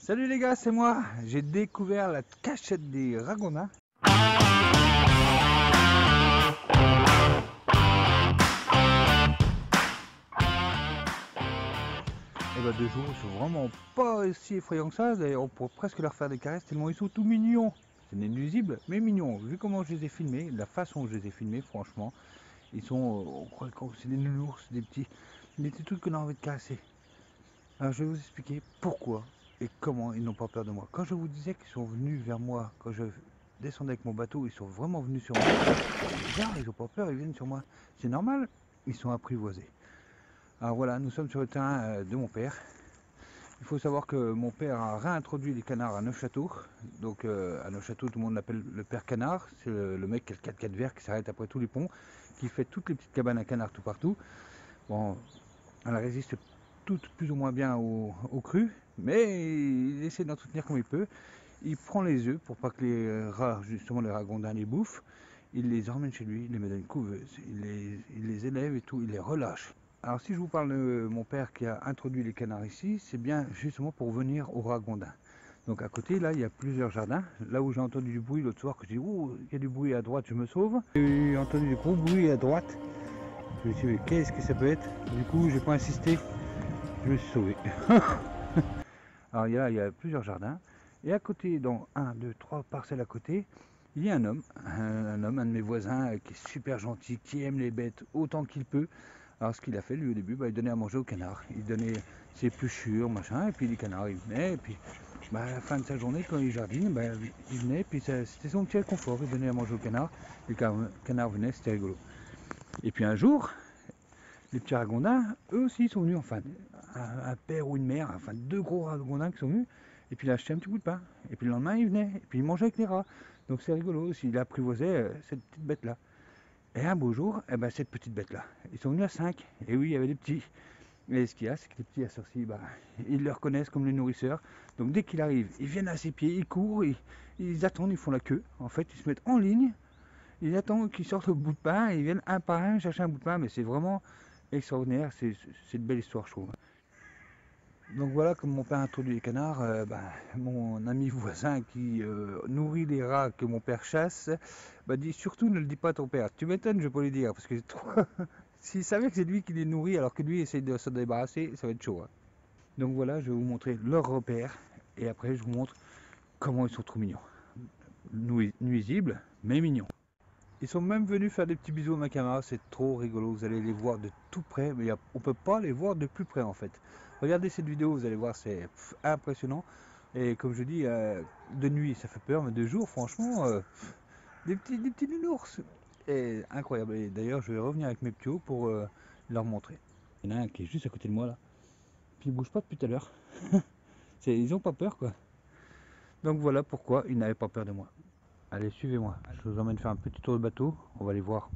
Salut les gars, c'est moi. J'ai découvert la cachette des ragondins. Et bah de jour, ils sont vraiment pas aussi effrayants que ça. D'ailleurs, on pourrait presque leur faire des caresses tellement ils sont tout mignons. C'est nuisible, mais mignons. Vu comment je les ai filmés, la façon dont je les ai filmés, franchement, ils sont, on croit que c'est des nounours, des petits trucs qu'on a envie de caresser. Alors je vais vous expliquer pourquoi et comment ils n'ont pas peur de moi. Quand je vous disais qu'ils sont venus vers moi, quand je descendais avec mon bateau, ils sont vraiment venus sur moi. Bizarre, ils n'ont pas peur, ils viennent sur moi. C'est normal, ils sont apprivoisés. Alors voilà, nous sommes sur le terrain de mon père. Il faut savoir que mon père a réintroduit les canards à Neufchâteau. Donc à Neufchâteau, tout le monde l'appelle le père canard. C'est le mec qui a le 4x4 vert qui s'arrête après tous les ponts, qui fait toutes les petites cabanes à canards tout partout. Bon, elle résiste toutes plus ou moins bien au cru, mais il essaie d'entretenir comme il peut. Il prend les œufs pour pas que les rats, justement les ragondins, les bouffent. Il les emmène chez lui, il les met dans une couveuse, il les élève et tout, il les relâche. Alors si je vous parle de mon père qui a introduit les canards ici, c'est bien justement pour venir aux ragondins. Donc à côté, là, il y a plusieurs jardins. Là où j'ai entendu du bruit l'autre soir, que je dis, oh, il y a du bruit à droite, je me sauve. J'ai entendu du gros bruit à droite. Je me suis dit, qu'est-ce que ça peut être? Du coup, j'ai pas insisté, je me suis sauvé. Alors il y a plusieurs jardins. Et à côté, dans 1, 2, 3 parcelles à côté, il y a un homme, un de mes voisins qui est super gentil, qui aime les bêtes autant qu'il peut. Alors ce qu'il a fait lui au début, il donnait à manger aux canards. Il donnait ses épluchures, machin, et puis les canards ils venaient, et puis à la fin de sa journée, quand il jardine, il venait, puis c'était son petit réconfort, il donnait à manger aux canards, les canards venaient, c'était rigolo. Et puis un jour, les petits ragondins, eux aussi sont venus, enfin un père ou une mère, enfin deux gros ragondins qui sont venus, et puis il a acheté un petit bout de pain. Et puis le lendemain il venait, et puis il mangeait avec les rats. Donc c'est rigolo aussi, il apprivoisait cette petite bête là. Et un beau jour, cette petite bête là, ils sont venus à 5, et oui il y avait des petits. Et ce qu'il y a, c'est que les petits à sorciers, ils le reconnaissent comme les nourrisseurs. Donc dès qu'il arrive, ils viennent à ses pieds, ils courent, ils attendent, ils font la queue. En fait, ils se mettent en ligne, ils attendent qu'ils sortent le bout de pain, et ils viennent un par un chercher un bout de pain, mais c'est vraiment extraordinaire, c'est une belle histoire je trouve. Donc voilà, comme mon père a introduit les canards, mon ami voisin qui nourrit les rats que mon père chasse, dit surtout ne le dis pas à ton père. Tu m'étonnes, je vais pas lui dire, parce que s'il savait que c'est lui qui les nourrit alors que lui essaie de se débarrasser, ça va être chaud. Hein. Donc voilà, je vais vous montrer leur repère, et après je vous montre comment ils sont trop mignons. Nuisibles, mais mignons. Ils sont même venus faire des petits bisous à ma caméra, c'est trop rigolo, vous allez les voir de tout près, mais on peut pas les voir de plus près en fait. Regardez cette vidéo, vous allez voir, c'est impressionnant. Et comme je dis, de nuit ça fait peur, mais de jour franchement, des petits nounours. Et incroyable, et d'ailleurs je vais revenir avec mes petits hauts pour leur montrer. Il y en a un qui est juste à côté de moi là, puis il bouge pas depuis tout à l'heure. Ils ont pas peur quoi. Donc voilà pourquoi ils n'avaient pas peur de moi. Allez, suivez-moi, je vous emmène faire un petit tour de bateau, on va aller voir.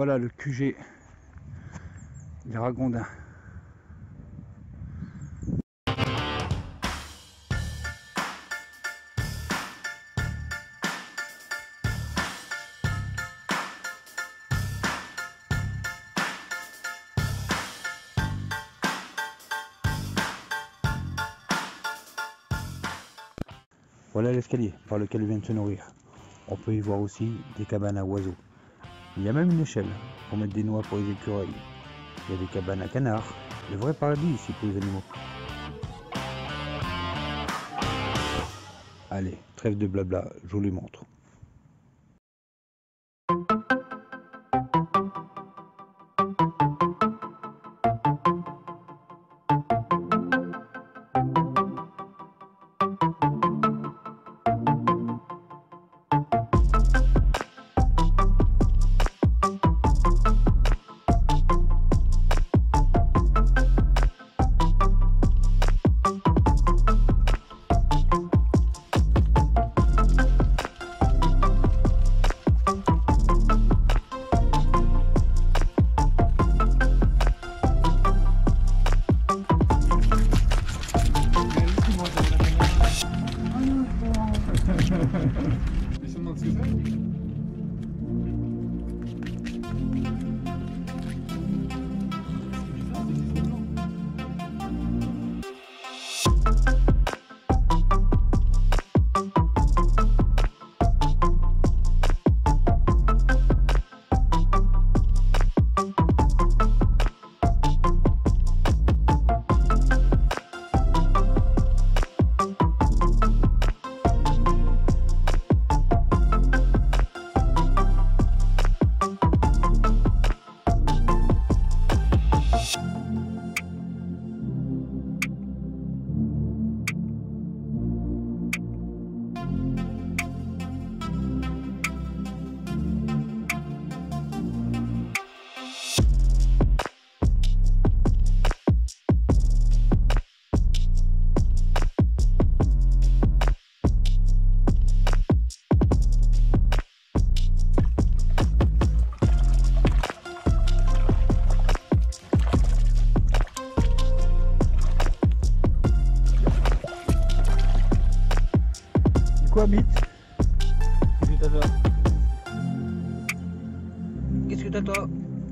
Voilà le QG des ragondins. Voilà l'escalier par lequel ils viennent se nourrir. On peut y voir aussi des cabanes à oiseaux. Il y a même une échelle pour mettre des noix pour les écureuils. Il y a des cabanes à canards. Le vrai paradis ici pour les animaux. Allez, trêve de blabla, je vous les montre. Ils se demandent ce que c'est. Quoi, Bite? Qu'est-ce que t'as? Qu'est-ce que t'as, toi?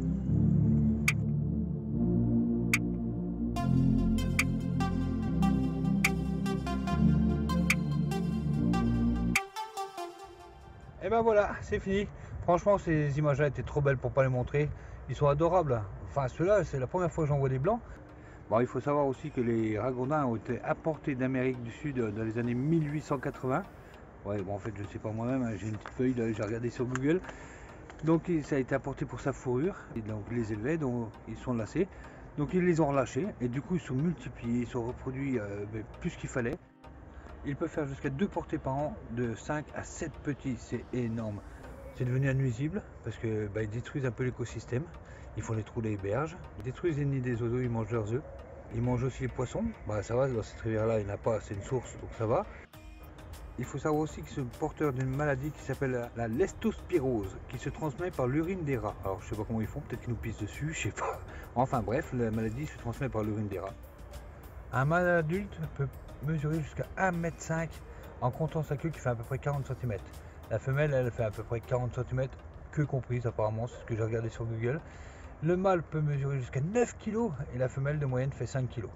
Et ben voilà, c'est fini. Franchement, ces images-là étaient trop belles pour pas les montrer. Ils sont adorables. Enfin, ceux-là, c'est la première fois que j'en vois des blancs. Bon, il faut savoir aussi que les ragondins ont été apportés d'Amérique du Sud dans les années 1880. Ouais, bon, en fait, je sais pas moi-même, hein, j'ai une petite feuille, j'ai regardé sur Google. Donc, ça a été apporté pour sa fourrure. Et donc, ils les élevaient, donc ils sont lacés. Donc, ils les ont relâchés. Et du coup, ils sont multipliés, ils sont reproduits plus qu'il fallait. Ils peuvent faire jusqu'à 2 portées par an, de 5 à 7 petits, c'est énorme. C'est devenu nuisible parce que ils détruisent un peu l'écosystème. Ils font les trous des berges, ils détruisent les nids des oiseaux, ils mangent leurs œufs. Ils mangent aussi les poissons. Ça va, dans cette rivière-là, il n'y en a pas, c'est une source, donc ça va. Il faut savoir aussi qu'ils sont porteurs d'une maladie qui s'appelle la leptospirose, qui se transmet par l'urine des rats. Alors, je sais pas comment ils font, peut-être qu'ils nous pissent dessus, je sais pas. Enfin bref, la maladie se transmet par l'urine des rats. Un mâle adulte peut mesurer jusqu'à 1,5 m en comptant sa queue qui fait à peu près 40 cm. La femelle, elle fait à peu près 40 cm, queue comprise apparemment, c'est ce que j'ai regardé sur Google. Le mâle peut mesurer jusqu'à 9 kg et la femelle de moyenne fait 5 kg.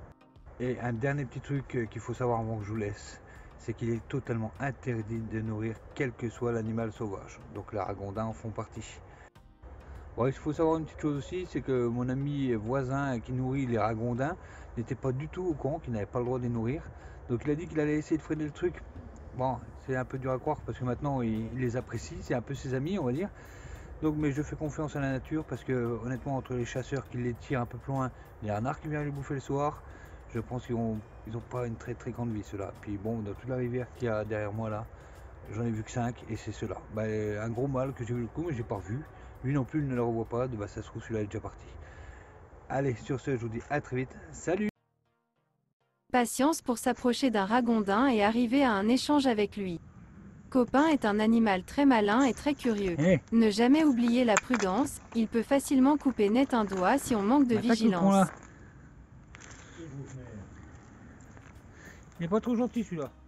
Et un dernier petit truc qu'il faut savoir avant que je vous laisse, c'est qu'il est totalement interdit de nourrir quel que soit l'animal sauvage. Donc les ragondins en font partie. Bon, il faut savoir une petite chose aussi, c'est que mon ami voisin qui nourrit les ragondins n'était pas du tout au courant qu'il n'avait pas le droit de les nourrir. Donc il a dit qu'il allait essayer de freiner le truc. Bon, c'est un peu dur à croire parce que maintenant il les apprécie, c'est un peu ses amis on va dire. Donc mais je fais confiance à la nature parce que honnêtement entre les chasseurs qui les tirent un peu plus loin, les renards qui viennent les bouffer le soir, je pense qu'ils ont pas une très très grande vie ceux-là. Puis bon, dans toute la rivière qu'il y a derrière moi là, j'en ai vu que 5 et c'est ceux-là. Un gros mâle que j'ai vu le coup mais j'ai pas revu. Lui non plus, il ne le revoit pas, ça se trouve celui-là est déjà parti. Allez, sur ce, je vous dis à très vite, salut! Patience pour s'approcher d'un ragondin et arriver à un échange avec lui. Copain est un animal très malin et très curieux. Eh, Ne jamais oublier la prudence, il peut facilement couper net un doigt si on manque de attaque le con vigilance. là. Il est pas trop gentil celui-là.